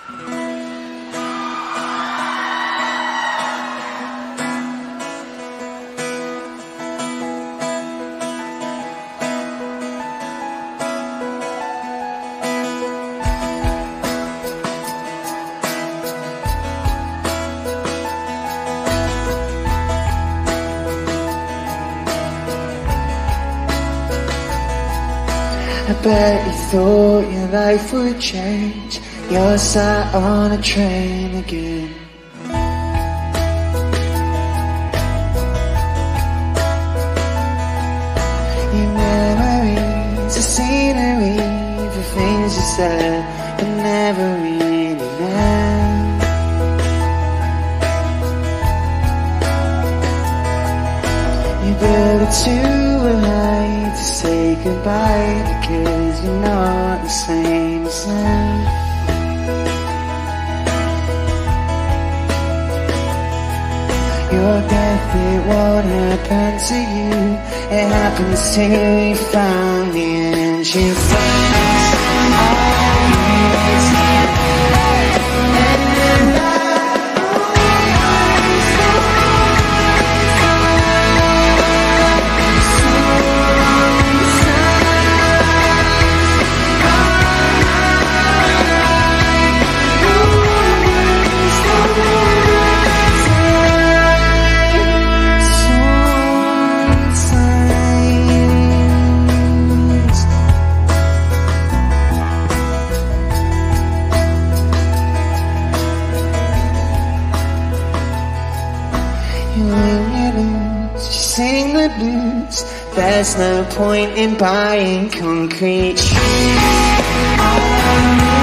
I bet you thought your life would change. You're sat on a train again. Your memories, the scenery, the things you said but never really meant. You built it too high to say goodbye, because you're not the same as them. Your death, it won't happen to you. It happens till you found me and you sing the blues. There's no point in buying concrete.